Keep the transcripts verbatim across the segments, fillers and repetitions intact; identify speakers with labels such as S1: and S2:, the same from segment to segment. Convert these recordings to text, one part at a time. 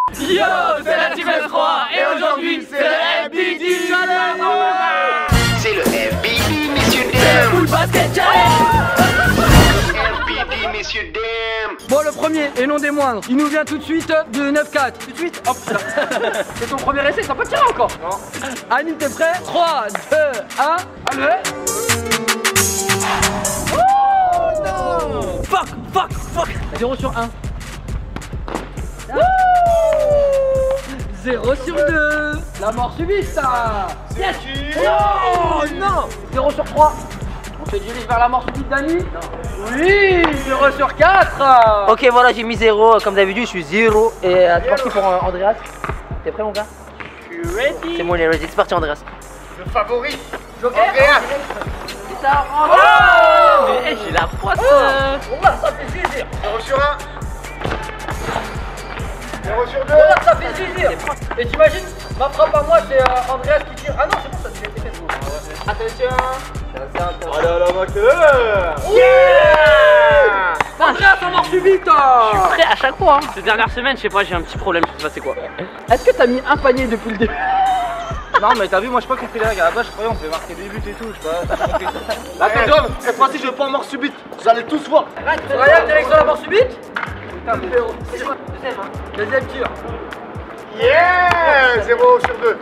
S1: Yo, c'est la Team F trois et aujourd'hui c'est le F B D Challenge.
S2: C'est le F B D, messieurs dames.
S1: Full Basket Challenge.
S2: F B D, messieurs dames.
S3: Bon, le premier et non des moindres, il nous vient tout de suite de neuf quatre. Tout de suite. Oh putain. C'est ton premier essai, ça peut tirer encore. Non. Annie, t'es prêt? trois, deux, un, allez. Oh non. Fuck, fuck, fuck. zéro sur un. zéro sur deux. La mort subite, ça. Yes. Oh non. zéro sur trois. On se dirige vers la mort subite d'Annie. Non. Oui. zéro sur quatre.
S4: Ok, voilà, j'ai mis zéro. Comme d'habitude, je suis zéro. Et euh, c'est parti pour euh, Andreas. T'es prêt, mon gars?
S1: Je suis ready.
S4: C'est bon, il est ready. C'est parti, Andreas.
S2: Le favori.
S3: Joker.
S2: Andreas.
S3: C'est ça. Oh,
S1: Oh mais hey, j'ai la poisse.
S3: oh. On va, ça fait plaisir.
S2: zéro sur un. zéro sur deux.
S3: Oh, ça fait plaisir. Et t'imagines, ma frappe à moi, c'est euh, Andreas qui tire. Ah non, c'est bon, ça a été fait. Attention.
S2: Oh là là, ma
S3: Yeah. Andreas, on mort subite.
S1: Je suis prêt à chaque fois. Hein. Ces dernières semaines, je sais pas, j'ai un petit problème. Je sais pas c'est quoi.
S3: Est-ce que t'as mis un panier depuis le début?
S5: Non mais t'as vu, moi j'ai pas compris les règles, à la base je croyais on pouvait marquer des buts et tout, je sais pas, t'as pas compris.
S2: Là t'es homme, cette fois-ci je veux pas en mort subite, vous allez tous voir.
S3: Ryan, direction la mort subite. Putain, numéro. Deuxième, hein. Deuxième tir.
S2: Yeah. zéro sur deux.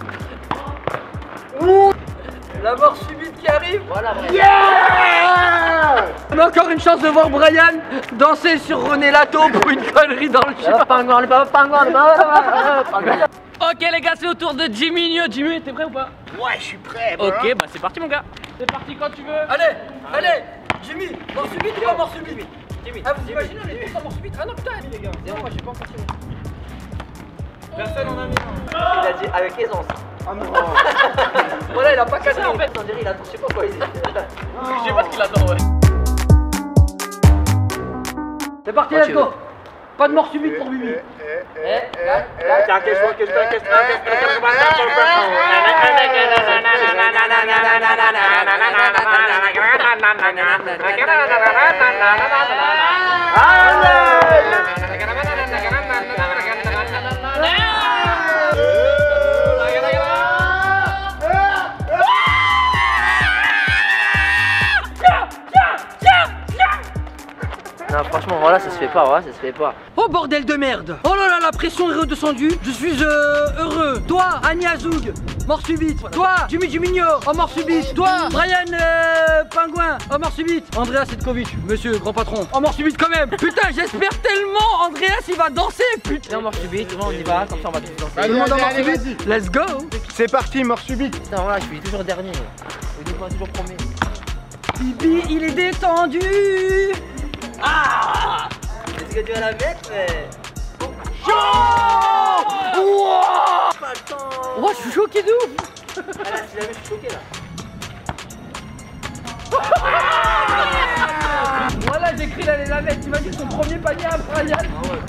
S3: Ouh. La mort subite qui arrive.
S4: Voilà,
S2: Yeah.
S3: On a encore une chance de voir Brian danser sur René Lato pour une connerie dans le chat.
S4: Pingouin, le pingouin, le pingouin.
S1: Ok les gars, c'est au tour de Jimmy. Jimmy, t'es prêt ou pas?
S2: Ouais, je suis prêt.
S1: Ok, bah c'est parti mon gars. C'est parti quand tu veux.
S3: Allez, allez, Jimmy, mort subite ou pas mort subite? Jimmy. Ah, vous imaginez, on est tous en mort subite? Ah non, putain, les gars. Non, moi j'ai pas encore tiré.
S5: Personne en a mis un.
S4: Il a dit avec aisance.
S2: Ah non.
S3: Voilà, il a pas cassé
S1: en fait.
S4: On dirait il attend, je sais pas quoi il dit.
S1: Je sais pas ce qu'il attend, ouais.
S3: C'est parti,
S4: Quand
S3: let's
S4: tu
S3: go.
S4: veux.
S3: Pas de mort subite pour Bibi.
S4: Tiens, question, question, question, non, franchement, voilà, ça se fait pas, voilà, ça se fait pas.
S3: Oh bordel de merde. Oh là là, la pression est redescendue. Je suis euh, heureux. Toi, Annie Azoug, mort subite. Toi, Jimmy Juminho, oh mort subite. Toi, Brian euh, Pingouin, oh mort subite. Andreas Setkovic, monsieur grand patron, oh mort subite quand même. Putain, j'espère tellement Andreas il va danser. Putain.
S4: Viens, mort subite, on y va, comme ça on va tous danser.
S2: Allez,
S3: Tout le monde en
S2: allez,
S3: mort
S2: allez,
S3: subite. Let's go.
S2: C'est parti, mort subite.
S4: Putain, voilà, je suis toujours dernier. Je suis toujours premier.
S3: Bibi, il est détendu.
S4: Ah! Est-ce que tu vas la mettre, mais.
S3: Wow.
S4: Pas le temps!
S3: Oh, je suis choqué de ouf.
S4: Ah là, si jamais je suis choqué là.
S3: Voilà, j'ai écrit l'aller la mettre. T'imagines son premier panier à Brian.
S4: Ah ouais.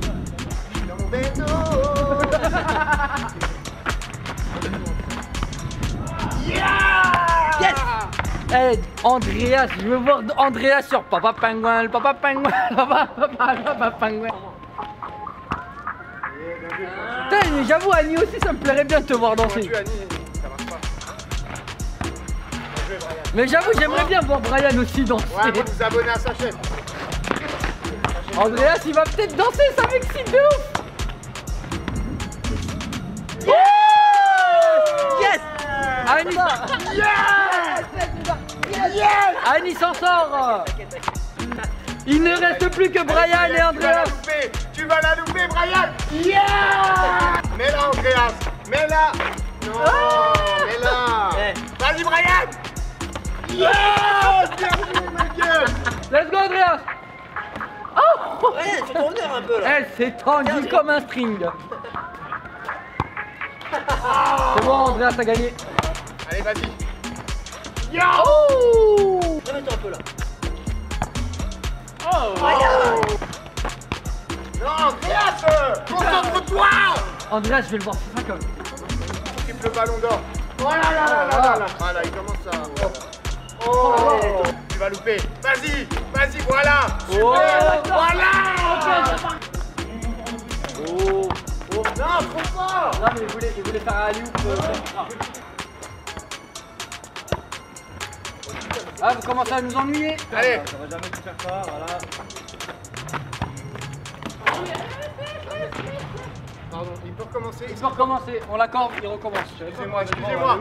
S3: Yes. Hey, Andreas, je veux voir Andreas sur Papa Pingouin, le Papa Pingouin, Papa, Papa, Papa Pingouin. Putain, mais j'avoue, Annie aussi, ça me plairait bien de te voir danser.
S2: Tu Annie, ça marche pas. Bien joué, Brian.
S3: Mais j'avoue, j'aimerais bien voir Brian aussi danser.
S2: Ouais, vous vous abonnez à sa chaîne.
S3: Andreas, il va peut-être danser, ça m'excite de ouf. Yes. Yes. Annie, yes. Yes. Annie s'en sort. Il ne reste plus que Brian et Andreas.
S2: Tu vas la louper, Brian. Yeah. Mets-la, Andreas. Mets-la. Non, mets-la. Vas-y, Brian. Yes. Bienvenue, ma gueule.
S3: Let's go, Andreas. Oh.
S4: Ouais, tu tournes un peu là.
S3: Elle s'est tendue comme un string. C'est bon, Andreas a gagné.
S2: Allez, vas-y.
S3: Oh.
S4: Remets-toi un peu là.
S1: Oh.
S2: Non, Andreas. Concentre-toi.
S3: Andreas, je vais le voir, c'est ça comme.
S2: Occupe le ballon d'or. Oh là là là là là. Voilà, il commence à. Oh. Oh. Tu vas louper. Vas-y, vas-y, voilà. Super.
S3: Oh.
S2: Voilà.
S3: Oh.
S2: trop fort.
S3: Non mais il voulait, il voulait faire un alley-oop. Ah, vous commencez à nous ennuyer.
S2: Allez.
S5: Ça va jamais tout faire ça, voilà.
S2: Pardon, il peut recommencer.
S3: Il peut recommencer, on l'accorde, il recommence.
S2: Excusez-moi, excusez-moi.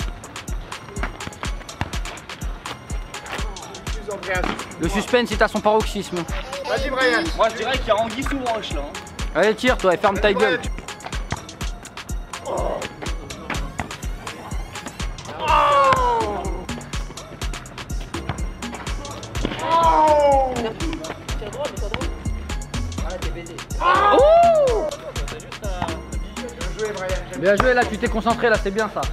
S2: Excuse Andreas.
S3: Le suspense est à son paroxysme.
S2: Vas-y Brian.
S5: Moi je dirais qu'il y a Anguille sous roche là.
S3: Allez, tire toi et ferme ta gueule.
S2: Oh. Oh. Oh.
S3: Oh.
S2: Bien joué Brian.
S3: Bien joué là, tu t'es concentré là, c'est bien ça.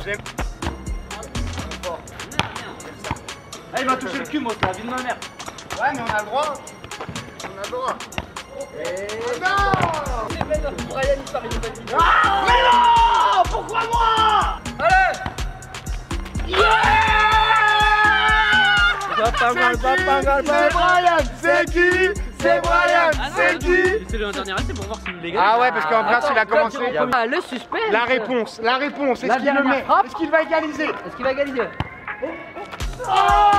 S5: Ah, il m'a touché le cul, moi, c'est la vie de ma mère.
S2: Ouais, mais on a le droit. On a le droit. Et... Non.
S3: Brian, il part, il va
S2: Ah, mais non. Pourquoi moi?
S3: Allez.
S5: Pas mal, pas mal,
S2: C'est Brian. C'est qui? C'est Brian. C'est qui?
S5: C'est le dernier essai pour voir s'il est légal.
S2: Ah ouais, parce qu'Andreas il a commencé.
S3: Ah, le suspense.
S2: La réponse, la réponse,
S3: La
S2: est-ce qu'il le
S3: dernière
S2: met?
S3: frappe.
S2: Est-ce qu'il va égaliser?
S3: Est-ce qu'il va égaliser?
S2: Oh.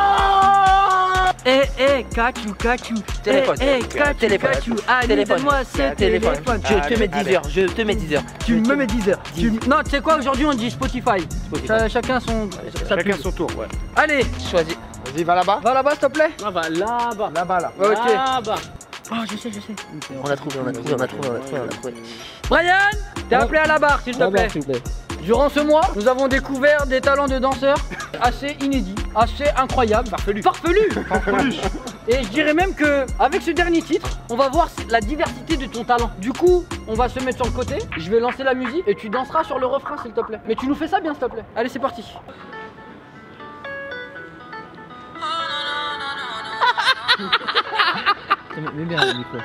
S3: Eh, eh, Kachu, Kachu.
S4: Téléphone.
S3: Eh, eh, Kachu,
S4: Téléphone.
S3: Kachu. Allez,
S4: Téléphone.
S3: donne-moi ce
S4: Téléphone.
S3: téléphone.
S4: Je te mets
S2: Allez.
S4: dix heures, je te mets dix heures.
S3: Tu me mets dix heures. Tu- Non, tu sais quoi, aujourd'hui on dit Spotify.
S4: Spotify.
S3: Cha- chacun son. sa
S2: Chacun
S3: pub.
S2: son tour, ouais.
S3: Allez,
S4: Choisis.
S2: Vas-y, va là-bas.
S3: va là-bas s'il te plaît.
S5: Ah bah là-bas.
S2: Là-bas, là.
S3: Ouais, ok.
S5: Là-bas.
S3: Oh, je sais, je sais.
S4: On a trouvé, on a trouvé, on a trouvé, on a trouvé, on a trouvé.
S3: Brian, t'es appelé à la barre s'il te plaît.
S4: S'il vous plaît.
S3: Durant ce mois, nous avons découvert des talents de danseurs assez inédits, assez incroyables.
S2: Farfelu.
S3: Farfelus. Et je dirais même que avec ce dernier titre, on va voir la diversité de ton talent. Du coup, on va se mettre sur le côté, je vais lancer la musique et tu danseras sur le refrain s'il te plaît. Mais tu nous fais ça bien s'il te plaît. Allez, c'est parti. Mets bien le micro.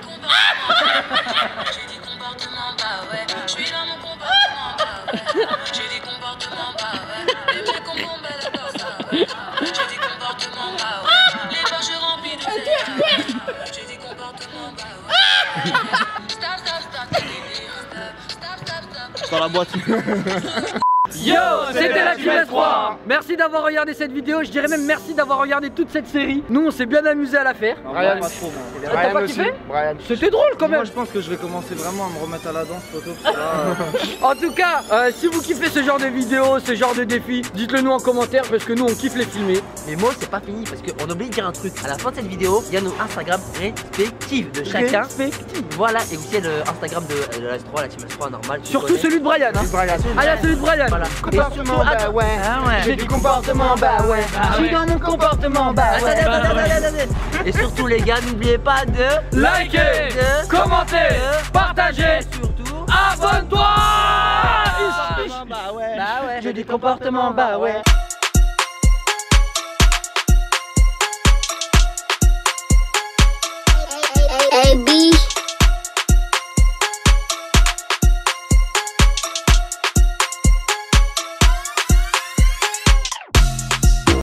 S6: J'ai des comportements bah ouais, je suis dans mon comportement bah ouais. J'ai des comportements bah ouais, les mecs ont bombé la danse bah ouais. J'ai des comportements bah ouais, les poches remplies de verre. J'ai des comportements bah ouais. Stop, stop, stop, tes délires, stop, stop, stop, stop.
S5: Dans la boîte.
S3: Yo, c'était la Q S trois. Merci d'avoir regardé cette vidéo, je dirais même merci d'avoir regardé toute cette série. Nous on s'est bien amusé à la faire.
S2: Brian,
S5: Pas trop, moi.
S3: T'as
S2: Brian
S3: pas
S2: aussi.
S3: kiffé?
S2: Brian.
S3: C'était drôle quand
S5: Moi
S3: même.
S5: je pense que je vais commencer vraiment à me remettre à la danse, photo. Parce que là,
S3: En tout cas, euh, si vous kiffez ce genre de vidéos, ce genre de défis, dites-le nous en commentaire parce que nous on kiffe les filmer.
S4: Mais moi c'est pas fini parce qu'on oublie de dire un truc. À la fin de cette vidéo, il y a nos Instagram respectifs de chacun.
S3: Respectif.
S4: Voilà, et aussi il y a le Instagram de, de la S trois, la team S trois normale. tu
S3: Surtout
S4: connais.
S3: celui de Brian. Hein.
S2: Brian.
S3: Ah, il y a celui de Brian.
S4: Voilà.
S2: Comportement, bah ouais.
S4: Ah ouais.
S2: J'ai du comportement, bah ouais.
S3: Je suis dans mon comportement, bah
S4: Attendez,
S3: ouais.
S4: attendez, attendez, attendez. Et surtout les gars, n'oubliez pas de
S3: Likez,
S4: de
S3: commentez, partagez,
S4: surtout
S3: abonne-toi.
S4: bah ouais. Bah ouais.
S3: J'ai du comportement, bah ouais.
S7: A B